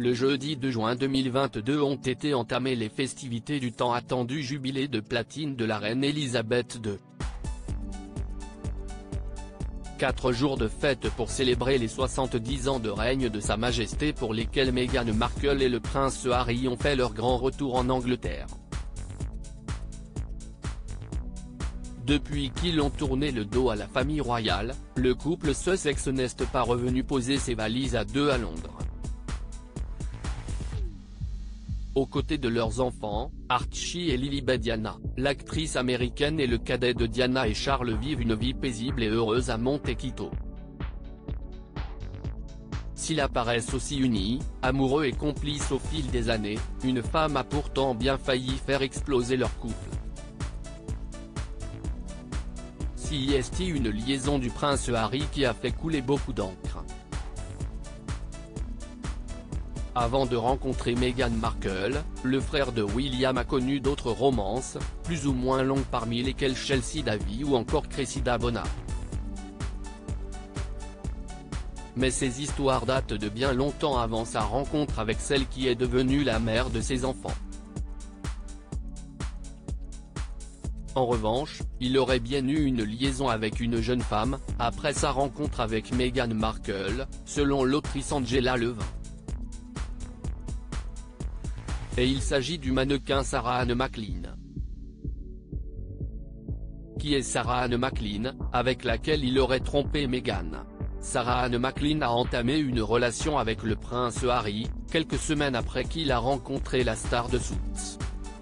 le jeudi 2 juin 2022 ont été entamées les festivités du tant attendu jubilé de platine de la reine Elisabeth II. 4 jours de fête pour célébrer les 70 ans de règne de Sa Majesté pour lesquels Meghan Markle et le prince Harry ont fait leur grand retour en Angleterre. Depuis qu'ils ont tourné le dos à la famille royale, le couple Sussex n'est pas revenu poser ses valises à deux à Londres. Aux côtés de leurs enfants, Archie et Lilibet Diana, l'actrice américaine et le cadet de Diana et Charles vivent une vie paisible et heureuse à Montecito. S'ils apparaissent aussi unis, amoureux et complices au fil des années, une femme a pourtant bien failli faire exploser leur couple. Si est une liaison du prince Harry qui a fait couler beaucoup d'encre. Avant de rencontrer Meghan Markle, le frère de William a connu d'autres romances, plus ou moins longues parmi lesquelles Chelsea Davy ou encore Cressida Bona. Mais ces histoires datent de bien longtemps avant sa rencontre avec celle qui est devenue la mère de ses enfants. En revanche, il aurait bien eu une liaison avec une jeune femme, après sa rencontre avec Meghan Markle, selon l'autrice Angela Levin. Et il s'agit du mannequin Sarah Anne McLean. Qui est Sarah Anne McLean, avec laquelle il aurait trompé Meghan? Sarah Anne McLean a entamé une relation avec le prince Harry, quelques semaines après qu'il a rencontré la star de Suits.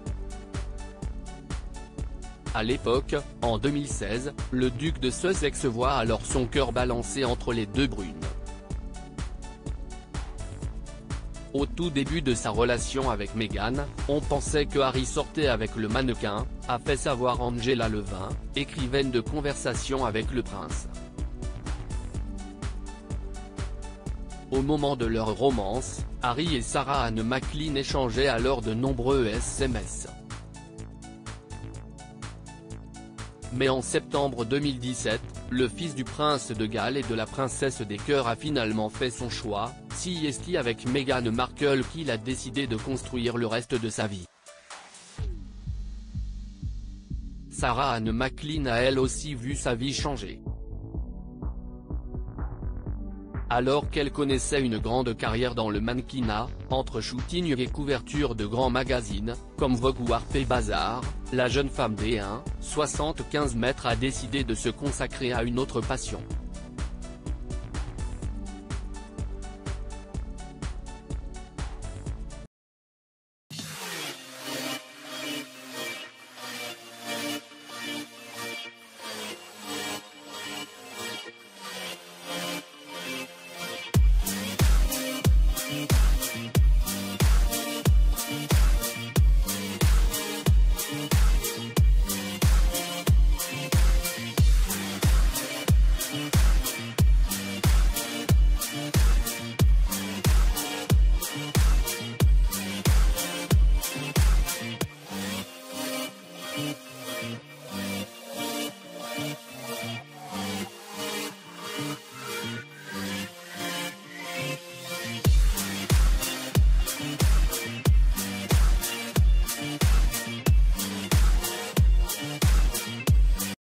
À l'époque, en 2016, le duc de Sussex voit alors son cœur balancé entre les deux brunes. Au tout début de sa relation avec Meghan, on pensait que Harry sortait avec le mannequin, a fait savoir Angela Levin, écrivaine de conversation avec le prince. Au moment de leur romance, Harry et Sarah Anne McLean échangeaient alors de nombreux SMS. Mais en septembre 2017, le fils du prince de Galles et de la princesse des cœurs a finalement fait son choix, si est avec Meghan Markle qu'il a décidé de construire le reste de sa vie. Sarah Anne McLean a elle aussi vu sa vie changer. Alors qu'elle connaissait une grande carrière dans le mannequinat, entre shooting et couverture de grands magazines, comme Vogue ou Harper's Bazaar, la jeune femme d'1,75 m a décidé de se consacrer à une autre passion.